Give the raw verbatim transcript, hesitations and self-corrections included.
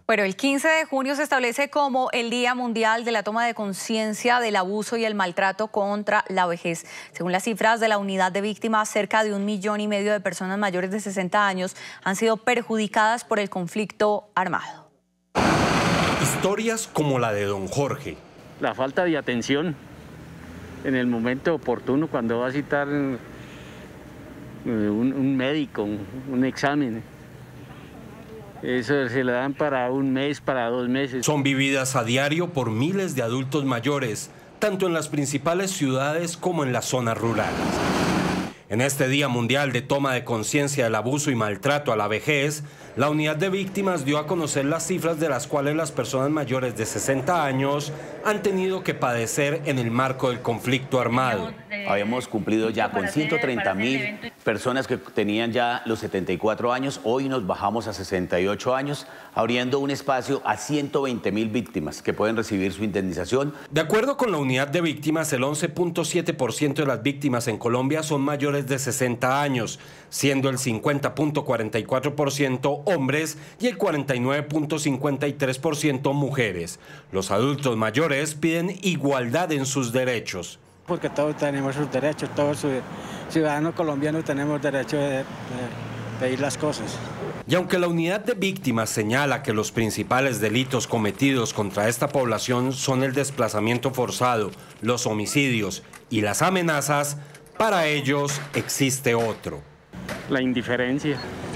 Pero el quince de junio se establece como el Día Mundial de la Toma de Conciencia del Abuso y el Maltrato contra la Vejez. Según las cifras de la Unidad de Víctimas, cerca de un millón y medio de personas mayores de sesenta años han sido perjudicadas por el conflicto armado. Historias como la de don Jorge. La falta de atención en el momento oportuno cuando va a citar un, un médico, un, un examen. Eso se le dan para un mes, para dos meses. Son vividas a diario por miles de adultos mayores, tanto en las principales ciudades como en las zonas rurales. En este Día Mundial de Toma de Conciencia del Abuso y Maltrato a la Vejez, la Unidad de Víctimas dio a conocer las cifras de las cuales las personas mayores de sesenta años han tenido que padecer en el marco del conflicto armado. Habíamos cumplido ya con ciento treinta mil personas que tenían ya los setenta y cuatro años. Hoy nos bajamos a sesenta y ocho años, abriendo un espacio a ciento veinte mil víctimas que pueden recibir su indemnización. De acuerdo con la Unidad de Víctimas, el once punto siete por ciento de las víctimas en Colombia son mayores de sesenta años, siendo el cincuenta punto cuarenta y cuatro por ciento hombres y el cuarenta y nueve punto cincuenta y tres por ciento mujeres. Los adultos mayores piden igualdad en sus derechos. Porque todos tenemos sus derechos, todos ciudadanos colombianos tenemos derecho de, de pedir las cosas. Y aunque la Unidad de Víctimas señala que los principales delitos cometidos contra esta población son el desplazamiento forzado, los homicidios y las amenazas, para ellos existe otro. La indiferencia.